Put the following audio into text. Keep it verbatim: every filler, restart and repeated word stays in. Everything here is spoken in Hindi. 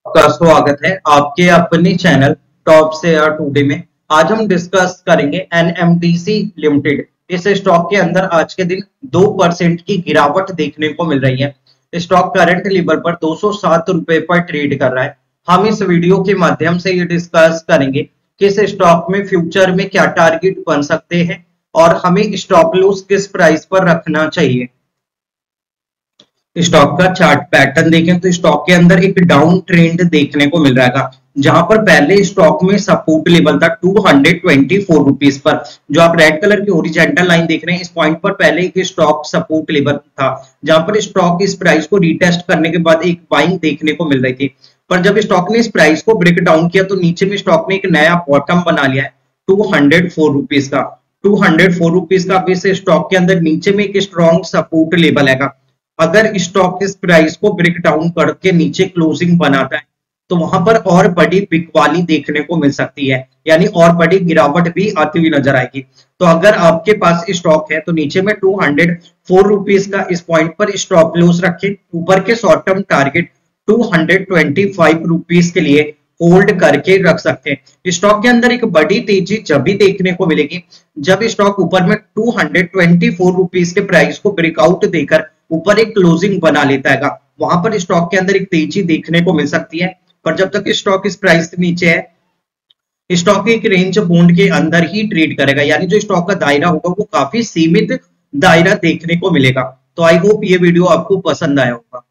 का स्वागत है आपके अपने चैनल टॉप शेयर टुडे में। आज हम डिस्कस करेंगे एनएमडीसी लिमिटेड। इस स्टॉक के अंदर आज के दिन दो परसेंट की गिरावट देखने को मिल रही है। स्टॉक करंट लेवल पर दो सौ सात रुपए पर ट्रेड कर रहा है। हम इस वीडियो के माध्यम से ये डिस्कस करेंगे कि इस स्टॉक में फ्यूचर में क्या टारगेट बन सकते हैं और हमें स्टॉप लॉस किस प्राइस पर रखना चाहिए। स्टॉक का चार्ट पैटर्न देखें तो स्टॉक के अंदर एक डाउन ट्रेंड देखने को मिल रहा है, जहां पर पहले स्टॉक में सपोर्ट लेवल था two hundred twenty four rupees पर। जो आप रेड कलर की ओरिजेंटल लाइन देख रहे हैं, इस पॉइंट पर पहले एक स्टॉक सपोर्ट लेवल था, जहां पर स्टॉक इस प्राइस को रिटेस्ट करने के बाद एक बाइंग देखने को मिल रही थी। पर जब स्टॉक ने इस प्राइस को ब्रेक डाउन किया तो नीचे में स्टॉक ने एक नया बॉटम बना लिया है टू हंड्रेड फोर रुपीस का। टू हंड्रेड फोर रुपीस का इस स्टॉक के अंदर नीचे में एक स्ट्रॉन्ग सपोर्ट लेवल है। अगर स्टॉक इस प्राइस को ब्रेक डाउन करके नीचे क्लोजिंग बनाता है तो वहां पर और बड़ी बिकवाली देखने को मिल सकती है, यानी और बड़ी गिरावट भी आती हुई नजर आएगी। तो अगर आपके पास स्टॉक है तो नीचे में टू हंड्रेड फोर रुपीस का इस पॉइंट पर स्टॉप लॉस रखें। ऊपर के short term target two hundred twenty five rupees के लिए होल्ड करके रख सकते हैं। स्टॉक के अंदर एक बड़ी तेजी जब भी देखने को मिलेगी जब स्टॉक ऊपर में two hundred twenty four rupees के प्राइस को ब्रेकआउट देकर ऊपर एक क्लोजिंग बना लेता है, वहां पर स्टॉक के अंदर एक तेजी देखने को मिल सकती है। पर जब तक स्टॉक इस प्राइस से नीचे है, स्टॉक एक रेंज बॉन्ड के अंदर ही ट्रेड करेगा, यानी जो स्टॉक का दायरा होगा वो काफी सीमित दायरा देखने को मिलेगा। तो आई होप ये वीडियो आपको पसंद आया होगा।